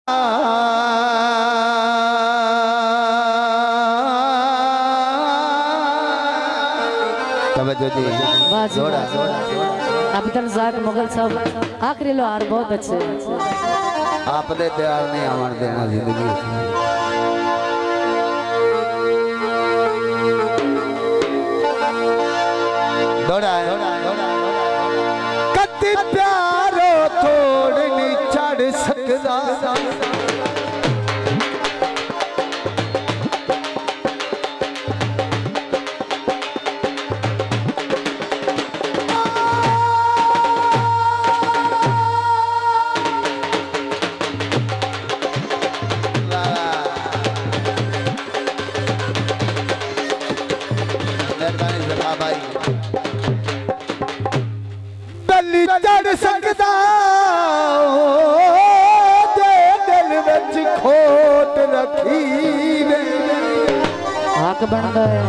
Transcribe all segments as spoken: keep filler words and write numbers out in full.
मुगल साहब आखिरी लो हार बहुत अच्छे आपने तैयार नहीं हमारे देना जिंदगी दौड़ा कति प्यारो थोड़ नहीं चढ़ सकता चढ़ सकता जे दिल विच खोट रखी हक बनदा है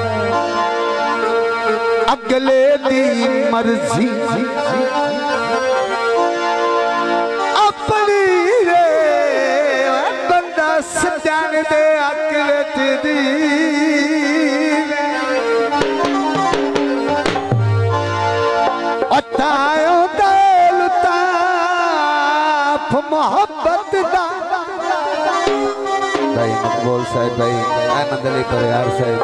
अगले दी मर्जी अपनी रे बंदा सजान दे अकल दी अतायो मोहब्बत दा भाई मकबूल साहब भाई अहमद अली परियार साहब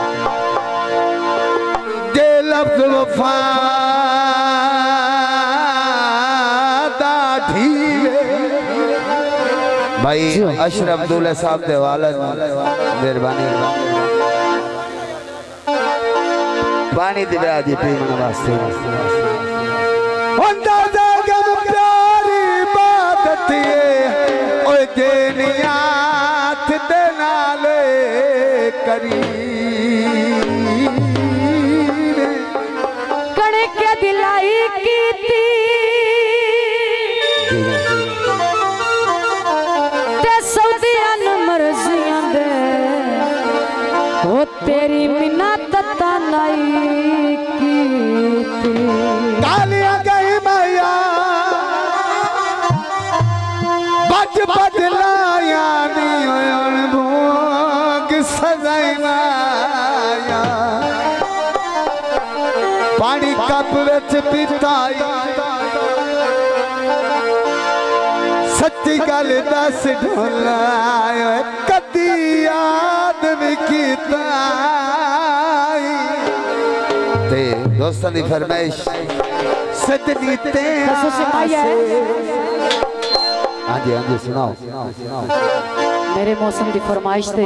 जे लफ्ज वफा दा ढीले भाई अशरफ अब्दुल्ला साहब दे वालिद मेहरबानी पानी दिला दी पीने वास्ते अंदाजा गम प्यारी बात ओए जेनियात दे नाले करी कणे के दिलाई कीती ते सऊदियां मर्जियां दे ओ तेरी मिन्नत तनाई कीती गालियां गई मैया बज बदलाया नहीं होयन भोग सजाया पानी कप विच पीताई सच्ची गल दस ढोला कदी याद भी कीता ते दोस्तां दी फरमाइश सजनी ते हाँ जी हाँ जी सुनाओ मेरे मौसम की फरमाइश थे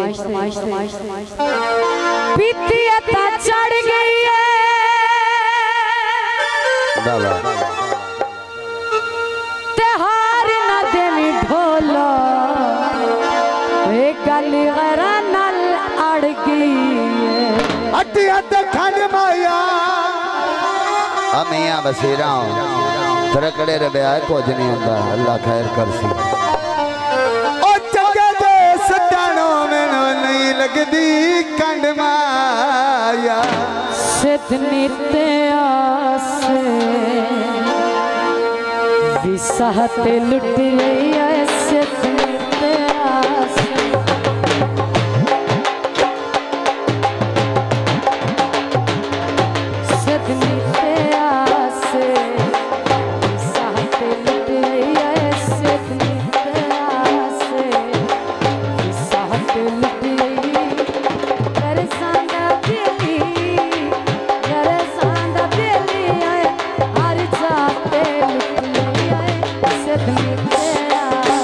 पीती अता चढ़ गई है त्योहार ना देनी ढोला एक गली गरा नल अड़ गई है अड्डी अड्डी खंड माया अमिया बसेरा तेरा कड़े रे ब्याह कुछ नहीं होता अल्लाह खैर कर सी ओ चंगे दे सटाणो मैनू नहीं लगदी कंड माया सिद्धनी ते आसे विसाहते लुट गई है सिद्धनी ते आसे सिद्धनी ते आसे Set me there.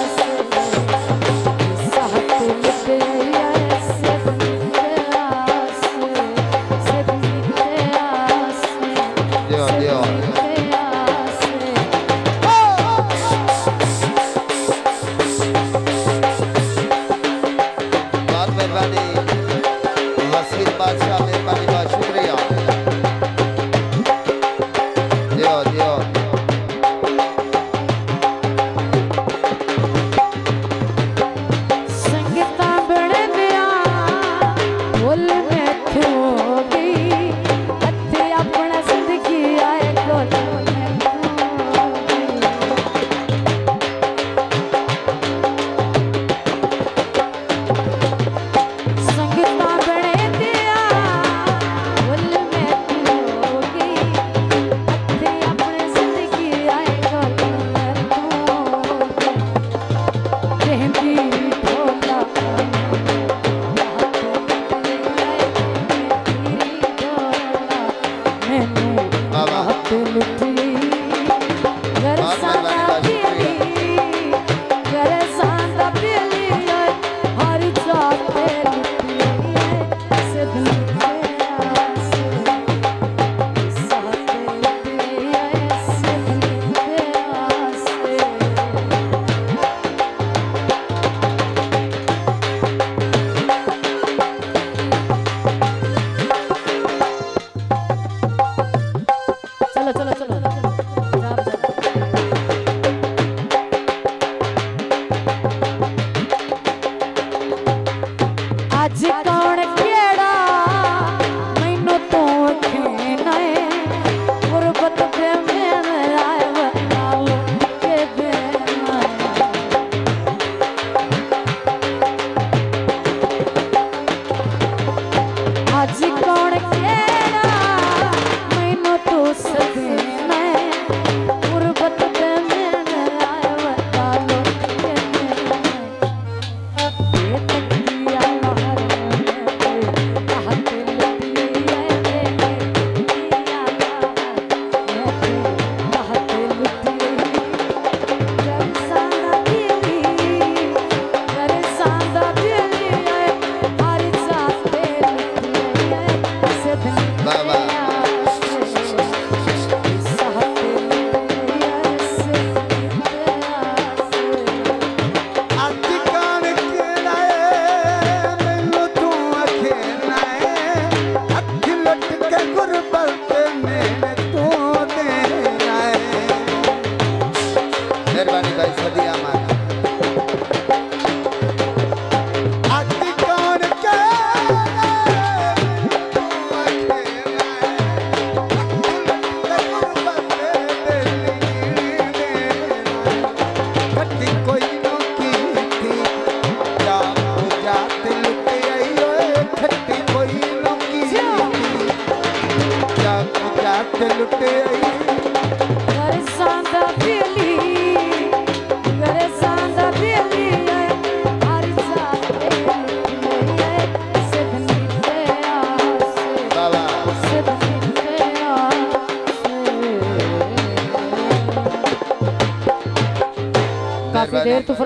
के लुटे आई